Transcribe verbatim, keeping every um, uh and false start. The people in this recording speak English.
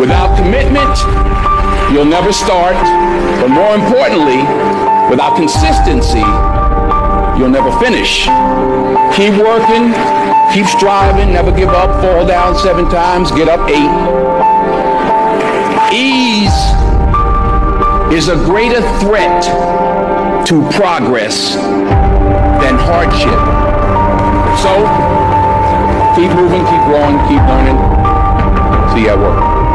Without commitment, you'll never start. But more importantly, without consistency, you'll never finish. Keep working, keep striving, never give up, fall down seven times, get up eight. Ease is a greater threat to progress than hardship. So, keep moving, keep growing, keep learning. See you at work.